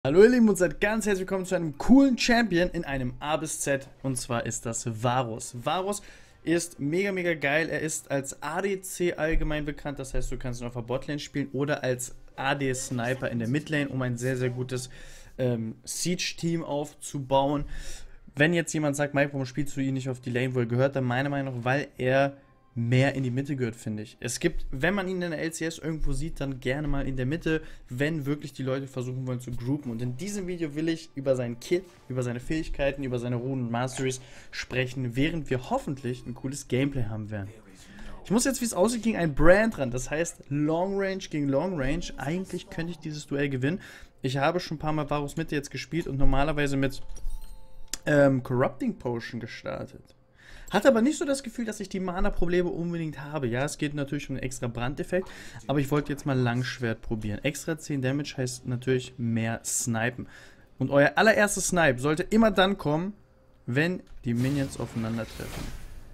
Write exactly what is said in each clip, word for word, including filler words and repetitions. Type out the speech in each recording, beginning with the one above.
Hallo ihr Lieben und seid ganz herzlich willkommen zu einem coolen Champion in einem A bis Z, und zwar ist das Varus. Varus ist mega mega geil, er ist als A D C allgemein bekannt, das heißt du kannst ihn auf der Botlane spielen oder als A D-Sniper in der Midlane, um ein sehr sehr gutes ähm, Siege-Team aufzubauen. Wenn jetzt jemand sagt, Mike, warum spielst du ihn nicht auf die Lane, wo er gehört, dann meiner Meinung nach, weil er mehr in die Mitte gehört, finde ich. Es gibt, wenn man ihn in der L C S irgendwo sieht, dann gerne mal in der Mitte, wenn wirklich die Leute versuchen wollen zu groupen. Und in diesem Video will ich über seinen Kit, über seine Fähigkeiten, über seine Runen und Masteries sprechen, während wir hoffentlich ein cooles Gameplay haben werden. Ich muss jetzt, wie es aussieht, gegen einen Brand ran. Das heißt, Long Range gegen Long Range. Eigentlich könnte ich dieses Duell gewinnen. Ich habe schon ein paar Mal Varus Mitte jetzt gespielt und normalerweise mit ähm, Corrupting Potion gestartet. Hatte aber nicht so das Gefühl, dass ich die Mana-Probleme unbedingt habe. Ja, es geht natürlich um einen extra Brandeffekt, aber ich wollte jetzt mal Langschwert probieren. Extra zehn Damage heißt natürlich mehr Snipen. Und euer allererstes Snipe sollte immer dann kommen, wenn die Minions aufeinandertreffen.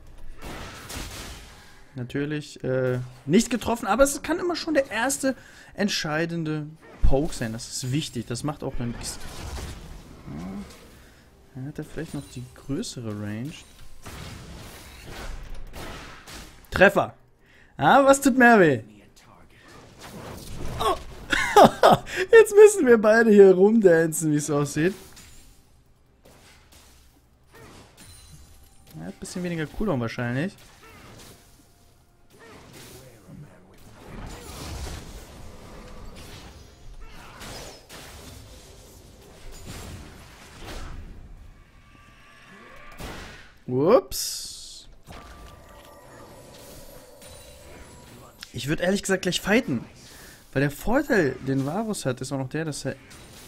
Natürlich äh, nicht getroffen, aber es kann immer schon der erste entscheidende Poke sein. Das ist wichtig, das macht auch einen... Ja, hat er vielleicht noch die größere Range? Treffer. Ah, was tut mehr weh? Oh. Jetzt müssen wir beide hier rumdancen, wie es aussieht. Ja, ein bisschen weniger Cooldown wahrscheinlich. Ups. Ich würde ehrlich gesagt gleich fighten. Weil der Vorteil, den Varus hat, ist auch noch der, dass er...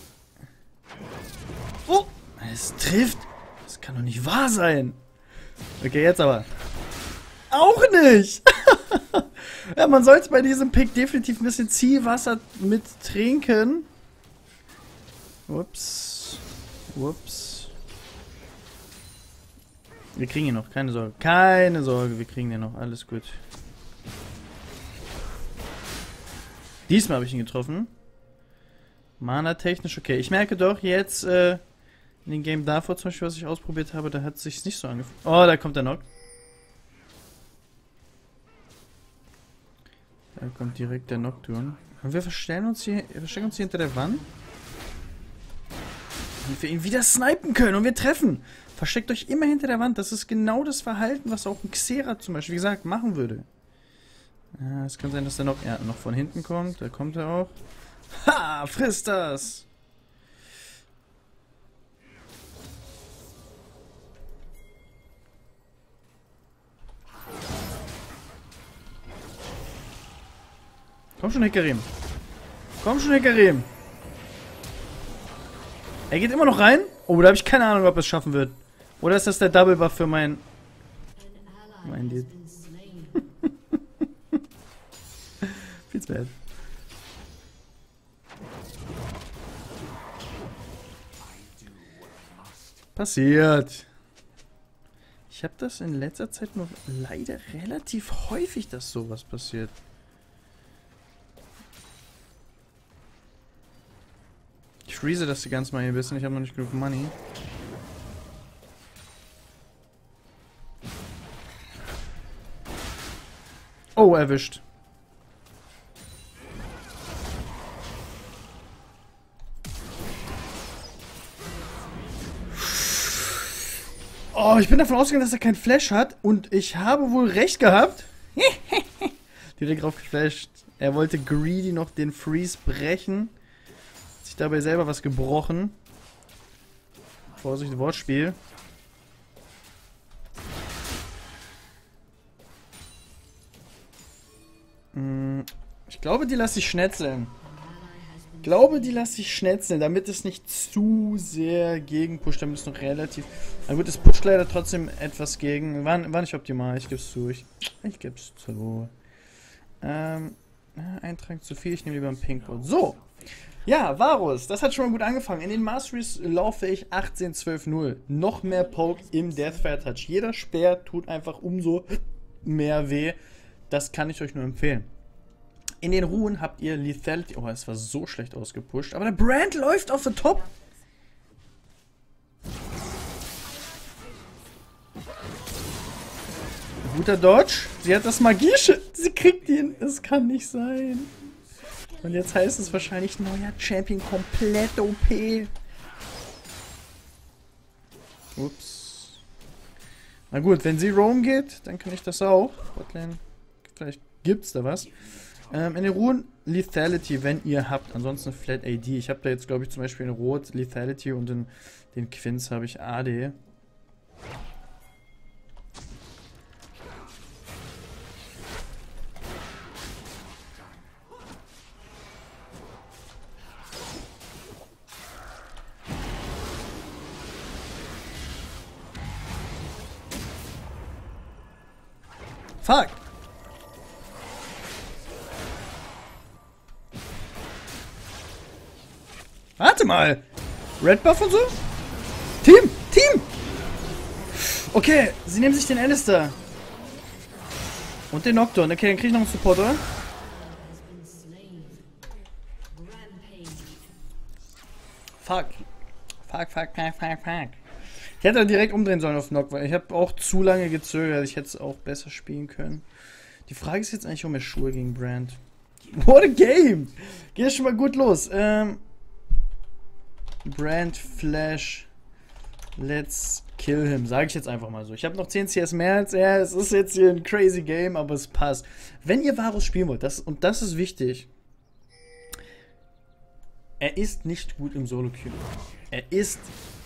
Oh! Es trifft! Das kann doch nicht wahr sein! Okay, jetzt aber. Auch nicht! Ja, man sollte bei diesem Pick definitiv ein bisschen Zielwasser mit trinken. Ups. Ups. Wir kriegen ihn noch, keine Sorge. Keine Sorge, wir kriegen den noch. Alles gut. Diesmal habe ich ihn getroffen. Mana-technisch, okay. Ich merke doch jetzt, äh, in dem Game davor zum Beispiel, was ich ausprobiert habe, da hat es sich nicht so angefühlt. Oh, da kommt der Knock. Da kommt direkt der Nocturne. Und wir verstellen uns hier, wir verstecken uns hier hinter der Wand. Und wir ihn wieder snipen können und wir treffen. Versteckt euch immer hinter der Wand. Das ist genau das Verhalten, was auch ein Xerath zum Beispiel, wie gesagt, machen würde. Ja, es kann sein, dass der noch, ja, noch von hinten kommt. Da kommt er auch. Ha! Frisst das! Komm schon, Hikarim. Komm schon, Hikarim. Er geht immer noch rein. Oh, da habe ich keine Ahnung, ob er es schaffen wird. Oder ist das der Double Buff für mein... Mein Lied. Feels bad. Passiert. Ich habe das in letzter Zeit noch leider relativ häufig, dass sowas passiert. Ich freeze das die ganze Mal hier ein bisschen. Ich habe noch nicht genug Money. Oh, erwischt. Oh, ich bin davon ausgegangen, dass er keinen Flash hat. Und ich habe wohl recht gehabt. Direkt drauf geflasht. Er wollte greedy noch den Freeze brechen. Hat sich dabei selber was gebrochen. Vorsicht, Wortspiel. Ich glaube, die lasse ich schnetzeln. Ich glaube, die lasse ich schnetzeln, damit es nicht zu sehr gegenpusht, damit es noch relativ... Na gut, es pusht leider trotzdem etwas gegen. War, war nicht optimal, ich gebe es zu. Ich, ich gebe es zu. Ähm, Eintrag zu viel, ich nehme lieber ein Pinkboard. So. Ja, Varus, das hat schon mal gut angefangen. In den Masteries laufe ich achtzehn zwölf null. Noch mehr Poke im Deathfire Touch. Jeder Speer tut einfach umso mehr weh. Das kann ich euch nur empfehlen. In den Ruhen habt ihr Lethality. Oh, es war so schlecht ausgepusht. Aber der Brand läuft auf the top. Guter Dodge. Sie hat das Magische. Sie kriegt ihn. Das kann nicht sein. Und jetzt heißt es wahrscheinlich neuer Champion. Komplett O P. Ups. Na gut, wenn sie Roam geht, dann kann ich das auch. Botlane. Vielleicht gibt's da was. Ähm, in den Ruhen Lethality, wenn ihr habt. Ansonsten Flat A D. Ich habe da jetzt, glaube ich, zum Beispiel in Rot Lethality und in den Quins habe ich A D. Fuck! Warte mal! Red Buff und so? Team! Team! Okay, sie nehmen sich den Alistair. Und den Nocturne. Okay, dann krieg ich noch einen Support, oder? Fuck. Fuck, fuck, fuck, fuck, fuck. Ich hätte direkt umdrehen sollen auf Nock, weil ich habe auch zu lange gezögert. Ich hätte es auch besser spielen können. Die Frage ist jetzt eigentlich, um mir Schuhe gegen Brand. What a game! Geht ja schon mal gut los. Ähm, Brand Flash. Let's kill him. Sage ich jetzt einfach mal so. Ich habe noch zehn C S mehr als er. Es ist jetzt hier ein crazy Game, aber es passt. Wenn ihr Varus spielen wollt, das, und das ist wichtig. Er ist nicht gut im Solo-Queue. Er ist...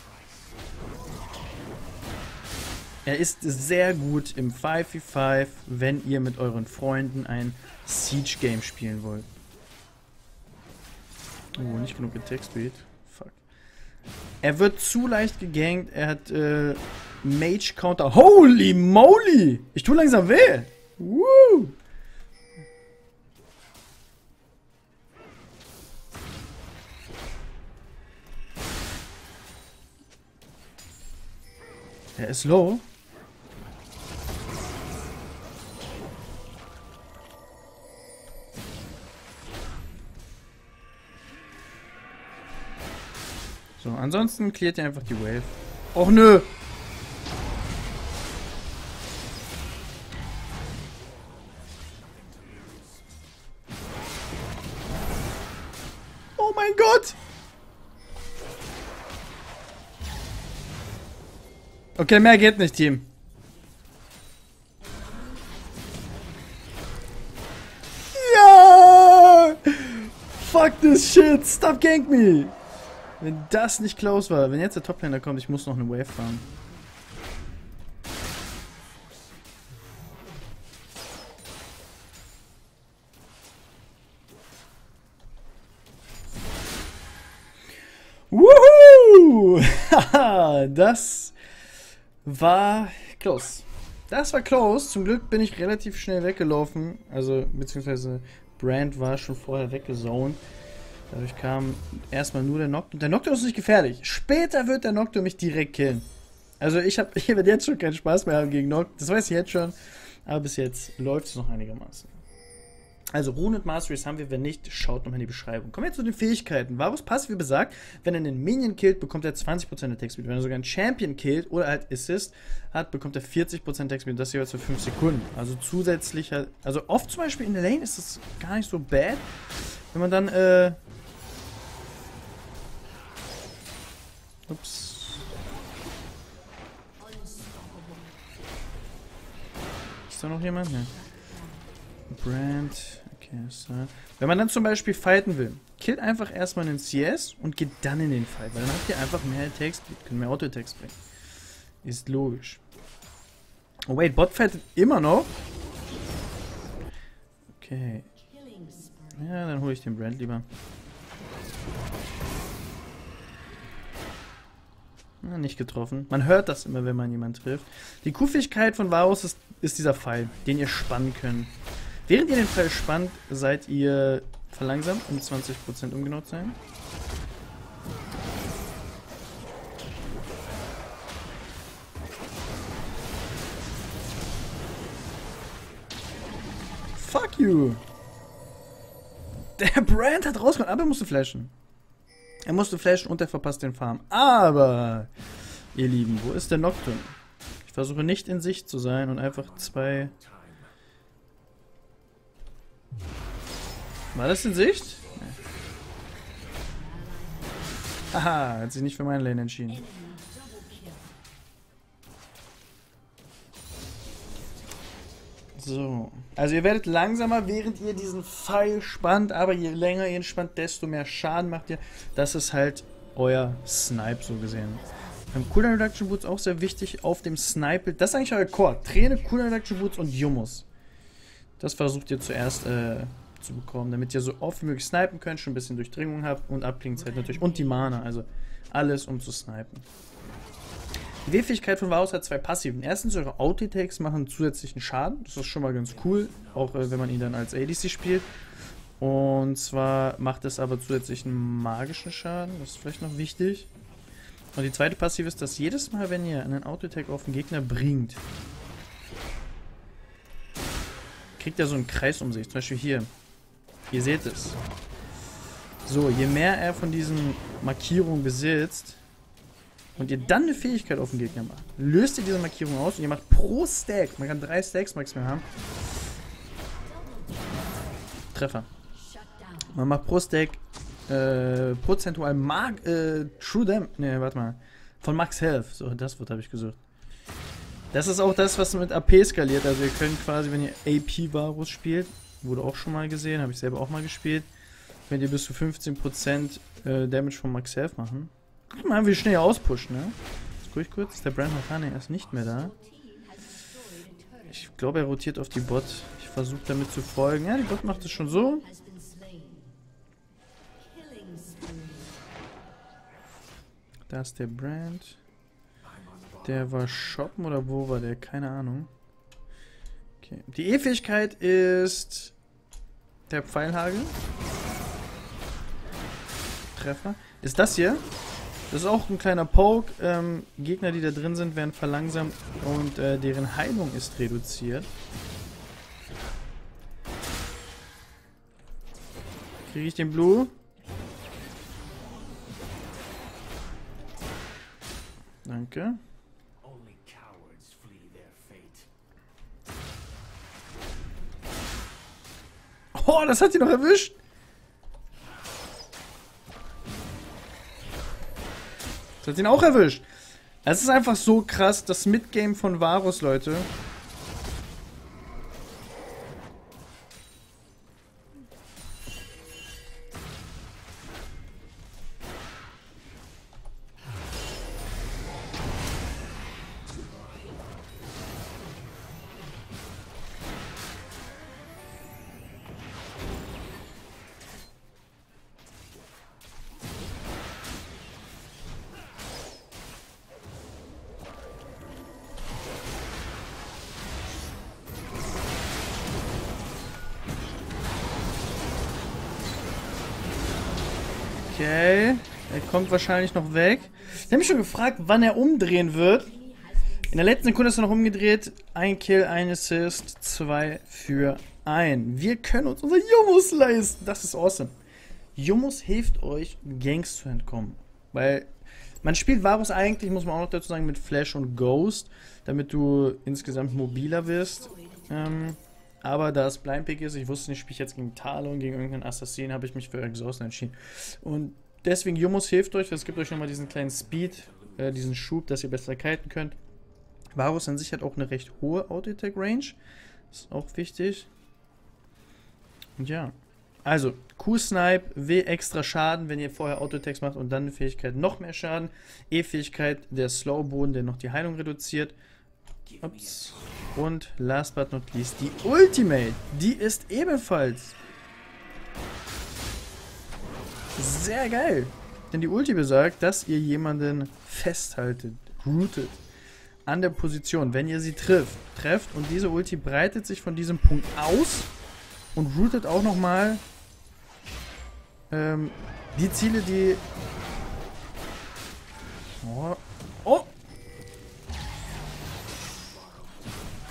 Er ist sehr gut im fünf gegen fünf, wenn ihr mit euren Freunden ein Siege-Game spielen wollt. Oh, nicht genug Attack Speed. Fuck. Er wird zu leicht gegankt. Er hat äh, Mage-Counter. Holy moly! Ich tue langsam weh. Woo! Er ist low. So, ansonsten klärt ihr einfach die Wave. Och nö! Oh mein Gott! Okay, mehr geht nicht, Team. Ja! Fuck this shit! Stop gank me! Wenn das nicht close war, wenn jetzt der Toplaner kommt, ich muss noch eine Wave fahren. Woohoo! Haha, das war close. Das war close. Zum Glück bin ich relativ schnell weggelaufen. Also, beziehungsweise Brand war schon vorher weggezoned. Dadurch kam erstmal nur der Nocturne. Der Nocturne ist nicht gefährlich. Später wird der Nocturne mich direkt killen. Also ich habe ich werde jetzt schon keinen Spaß mehr haben gegen Nocturne. Das weiß ich jetzt schon. Aber bis jetzt läuft es noch einigermaßen. Also Rune und Masteries haben wir. Wenn nicht, schaut nochmal in die Beschreibung. Kommen wir zu den Fähigkeiten. Varus passt, wie besagt, wenn er einen Minion killt, bekommt er zwanzig Prozent Attack Speed. Wenn er sogar einen Champion killt oder halt Assist hat, bekommt er vierzig Prozent Attack Speed. Und das jeweils für fünf Sekunden. Also zusätzlicher... Also oft zum Beispiel in der Lane ist das gar nicht so bad. Wenn man dann... Äh, Ups. Ist da noch jemand? Ne. Brand. Okay, so. Wenn man dann zum Beispiel fighten will, killt einfach erstmal einen C S und geht dann in den Fight, weil dann habt ihr einfach mehr Attack Speed, können mehr Auto-Attacks bringen. Ist logisch. Oh wait, Bot fightet immer noch. Okay. Ja, dann hole ich den Brand lieber. Na, nicht getroffen. Man hört das immer, wenn man jemanden trifft. Die Q-Fähigkeit von Varus ist, ist dieser Pfeil, den ihr spannen könnt. Während ihr den Pfeil spannt, seid ihr verlangsamt um zwanzig Prozent, um genau zu sein. Fuck you! Der Brand hat rausgekommen, aber er musste flashen. Er musste flashen und er verpasst den Farm. Aber, ihr Lieben, wo ist der Nocturne? Ich versuche nicht in Sicht zu sein und einfach zwei... War das in Sicht? Nee. Aha, hat sich nicht für meine Lane entschieden. So, also ihr werdet langsamer, während ihr diesen Pfeil spannt, aber je länger ihr ihn spannt, desto mehr Schaden macht ihr. Das ist halt euer Snipe, so gesehen. Beim Cooldown Reduction Boots auch sehr wichtig auf dem Snipe. Das ist eigentlich euer Core. Träne, Cooldown Reduction Boots und Yumus. Das versucht ihr zuerst äh, zu bekommen, damit ihr so oft wie möglich snipen könnt, schon ein bisschen Durchdringung habt und Abklingzeit natürlich. Und die Mana, also alles um zu snipen. Die W-Fähigkeit von Varus hat zwei Passiven. Erstens, eure Auto-Attacks machen zusätzlichen Schaden. Das ist schon mal ganz cool, auch äh, wenn man ihn dann als A D C spielt. Und zwar macht es aber zusätzlichen magischen Schaden. Das ist vielleicht noch wichtig. Und die zweite Passive ist, dass jedes Mal, wenn ihr einen Auto-Attack auf den Gegner bringt, kriegt er so einen Kreis um sich. Zum Beispiel hier. Ihr seht es. So, je mehr er von diesen Markierungen besitzt, und ihr dann eine Fähigkeit auf den Gegner macht, löst ihr diese Markierung aus und ihr macht pro Stack, man kann drei Stacks maximal haben, Treffer. Man macht pro Stack äh, prozentual Mark, äh, True Damage, ne, warte mal, von Max Health, so, das Wort habe ich gesucht. Das ist auch das, was mit A P skaliert, also ihr könnt quasi, wenn ihr A P Varus spielt, wurde auch schon mal gesehen, habe ich selber auch mal gespielt, könnt ihr bis zu fünfzehn Prozent äh, Damage von Max Health machen. Guck mal, wie schnell auspushen, ne? Jetzt guck ich kurz, ist der Brand Hotane erst nicht mehr da. Ich glaube, er rotiert auf die Bot. Ich versuche damit zu folgen. Ja, die Bot macht es schon so. Da ist der Brand. Der war shoppen oder wo war der? Keine Ahnung. Okay. Die E-Fähigkeit ist der Pfeilhagel. Treffer. Ist das hier? Das ist auch ein kleiner Poke. Ähm, Gegner, die da drin sind, werden verlangsamt und äh, deren Heilung ist reduziert. Kriege ich den Blue? Danke. Oh, das hat sie noch erwischt. Das hat ihn auch erwischt. Es ist einfach so krass, das Midgame von Varus, Leute. Okay, er kommt wahrscheinlich noch weg. Ich habe mich schon gefragt, wann er umdrehen wird. In der letzten Sekunde ist er noch umgedreht. Ein Kill, ein Assist, zwei für ein. Wir können uns unser Yumus leisten. Das ist awesome. Yumus hilft euch, Ganks zu entkommen. Weil man spielt Varus eigentlich, muss man auch noch dazu sagen, mit Flash und Ghost, damit du insgesamt mobiler wirst. Ähm... Aber da es Blind Pick ist, ich wusste nicht, spiele ich jetzt gegen Talon, gegen irgendeinen Assassin, habe ich mich für Exhaust entschieden. Und deswegen, Yumus hilft euch, es gibt euch nochmal diesen kleinen Speed, äh, diesen Schub, dass ihr besser kiten könnt. Varus an sich hat auch eine recht hohe Auto-Attack-Range, ist auch wichtig. Und ja, also, Q-Snipe, W extra Schaden, wenn ihr vorher Auto-Attacks macht und dann eine Fähigkeit noch mehr Schaden. E-Fähigkeit, der Slow-Boden, der noch die Heilung reduziert. Ups. Und last but not least, die Ultimate. Die ist ebenfalls sehr geil. Denn die Ulti besagt, dass ihr jemanden festhaltet, rootet, an der Position, wenn ihr sie trifft. Trefft und diese Ulti breitet sich von diesem Punkt aus und rootet auch nochmal ähm, die Ziele, die... Oh! Oh!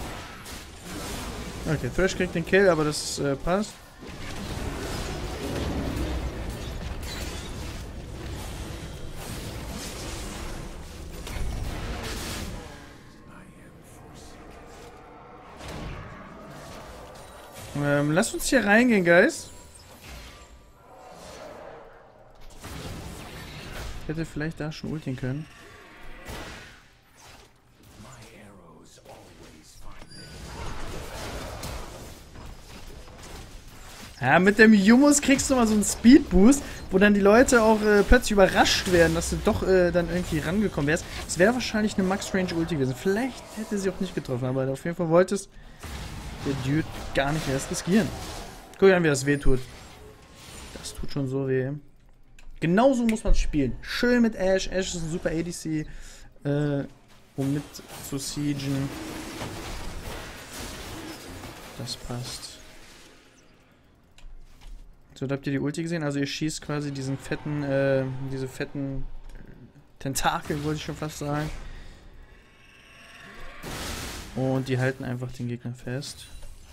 Okay, Thresh kriegt den Kill, aber das äh, passt. Ähm, lasst uns hier reingehen, Guys. Ich hätte vielleicht da schon ulten können. Ja, mit dem Yumus kriegst du mal so einen Speed-Boost, wo dann die Leute auch äh, plötzlich überrascht werden, dass du doch äh, dann irgendwie rangekommen wärst. Es wäre wahrscheinlich eine Max-Range-Ulti gewesen. Vielleicht hätte sie auch nicht getroffen, aber auf jeden Fall wollte es der Dude gar nicht erst riskieren. Guck mal, wie das weh tut. Das tut schon so weh. Genauso muss man spielen. Schön mit Ashe. Ashe ist ein super A D C, äh, um mit zu siegen. Das passt. So, da habt ihr die Ulti gesehen? Also ihr schießt quasi diesen fetten, äh, diese fetten Tentakel, wollte ich schon fast sagen. Und die halten einfach den Gegner fest.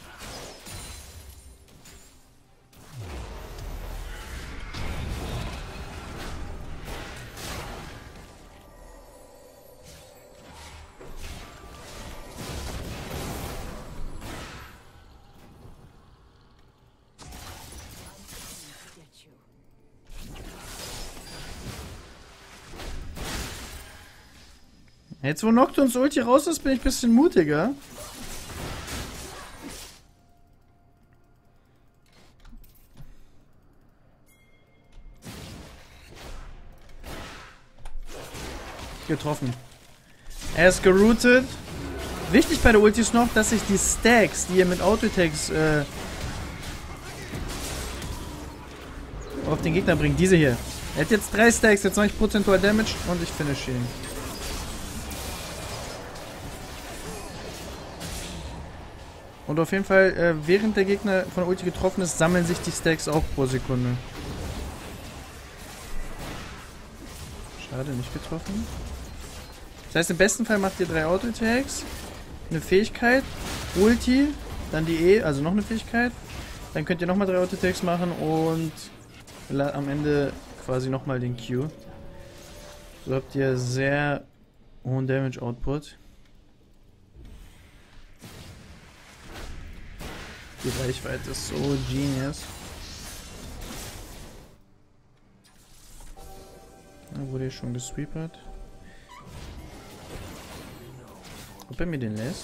Jetzt wo Nocturnes Ulti raus ist, bin ich ein bisschen mutiger. Getroffen. Er ist geroutet. Wichtig bei der Ulti ist noch, dass sich die Stacks, die ihr mit Auto-Attacks äh, auf den Gegner bringt, diese hier. Er hat jetzt drei Stacks, jetzt zwanzig Prozent Damage und ich finish ihn. Und auf jeden Fall, äh, während der Gegner von der Ulti getroffen ist, sammeln sich die Stacks auch pro Sekunde. Schade, nicht getroffen. Das heißt, im besten Fall macht ihr drei Auto-Attacks, eine Fähigkeit, Ulti, dann die E, also noch eine Fähigkeit. Dann könnt ihr nochmal drei Auto-Attacks machen und am Ende quasi nochmal den Q. So habt ihr sehr hohen Damage-Output. Die Reichweite ist so genius. Da wurde hier schon gesweepert. Ob er mir den lässt?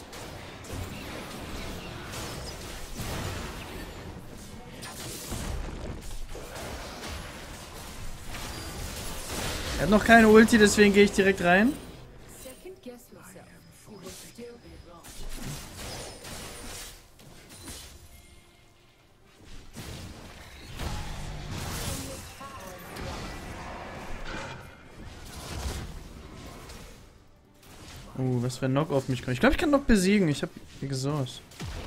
Er hat noch keine Ulti, deswegen gehe ich direkt rein. Oh, was für ein Knock auf mich kommt. Ich glaube, ich kann Knock besiegen. Ich habe Exhaust.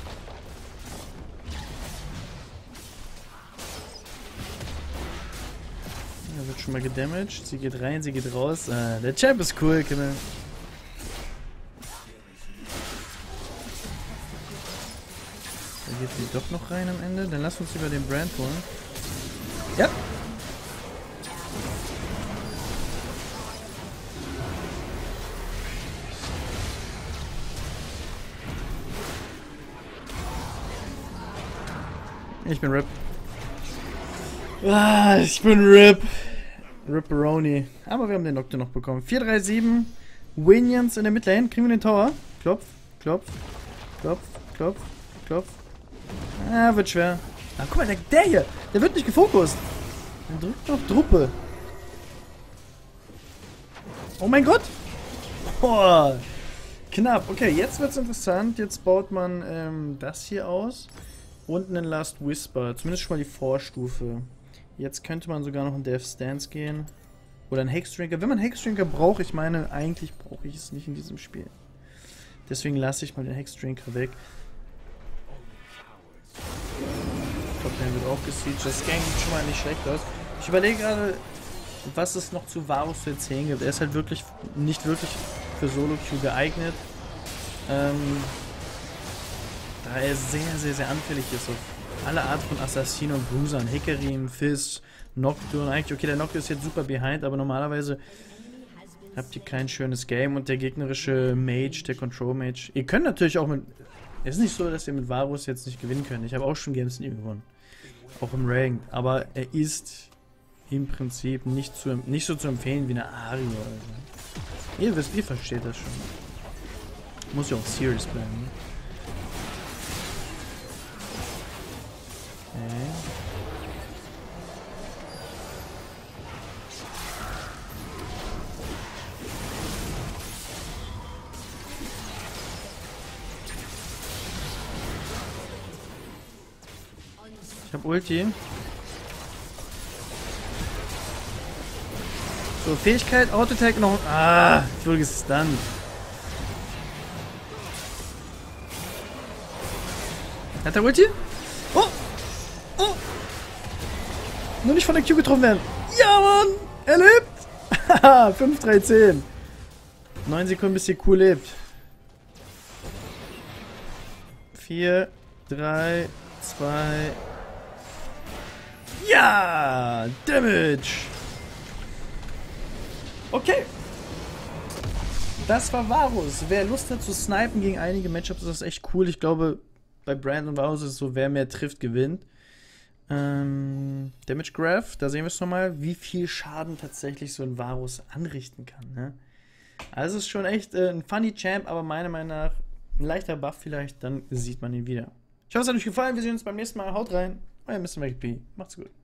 Er wird schon mal gedamaged. Sie geht rein, sie geht raus. Ah, der Champ ist cool, Kimmel. Da geht sie doch noch rein am Ende. Dann lass uns über den Brand holen. Ja. Ich bin R I P. Ah, ich bin R I P. Ripperoni. Aber wir haben den Nocturne noch bekommen. vier drei sieben. Winions in der Midlane. Kriegen wir den Tower? Klopf, klopf, klopf, klopf, klopf. Ah, wird schwer. Ah, guck mal, der, der hier. Der wird nicht gefokust. Der drückt noch Truppe. Oh mein Gott. Oh, knapp. Okay, jetzt wird's interessant. Jetzt baut man ähm, das hier aus. Und einen Last Whisper. Zumindest schon mal die Vorstufe. Jetzt könnte man sogar noch in Death Stance gehen. Oder ein Hexdrinker. Wenn man Hexdrinker braucht, ich meine, eigentlich brauche ich es nicht in diesem Spiel. Deswegen lasse ich mal den Hexdrinker weg. Toplane wird auch gesiegt. Das Gang sieht schon mal nicht schlecht aus. Ich überlege gerade, was es noch zu Varus zu erzählen gibt. Er ist halt wirklich nicht wirklich für Solo-Queue geeignet. Ähm... Da er sehr, sehr, sehr anfällig ist auf alle Art von Assassinen und Bruisern. Hecarim, Fizz, Nocturne. Eigentlich, okay, der Nocturne ist jetzt super behind, aber normalerweise habt ihr kein schönes Game. Und der gegnerische Mage, der Control Mage. Ihr könnt natürlich auch mit Es ist nicht so, dass wir mit Varus jetzt nicht gewinnen können. Ich habe auch schon Games mit ihm gewonnen. Auch im Ranked. Aber er ist im Prinzip nicht, zu, nicht so zu empfehlen wie eine Ari oder so. Ihr wisst, ihr versteht das schon. Muss ja auch serious bleiben. Ne? Okay. Ich hab Ulti. So, Fähigkeit, Auto-Attack noch. Ah, ich wurde gestunt. Hat er Ulti? Oh! Oh! Nur nicht von der Q getroffen werden. Ja, Mann! Er lebt! Haha, fünf, drei, zehn. neun Sekunden, bis die Q lebt. vier, drei, zwei. Ja! Damage! Okay. Das war Varus. Wer Lust hat zu snipen gegen einige Matchups, ist das echt cool. Ich glaube, bei Brand und Varus ist es so, wer mehr trifft, gewinnt. Ähm, Damage Graph, da sehen wir es nochmal, wie viel Schaden tatsächlich so ein Varus anrichten kann. Ne? Also es ist schon echt äh, ein funny Champ, aber meiner Meinung nach ein leichter Buff vielleicht, dann sieht man ihn wieder. Ich hoffe, es hat euch gefallen. Wir sehen uns beim nächsten Mal. Haut rein. Euer Mister P. Macht's gut.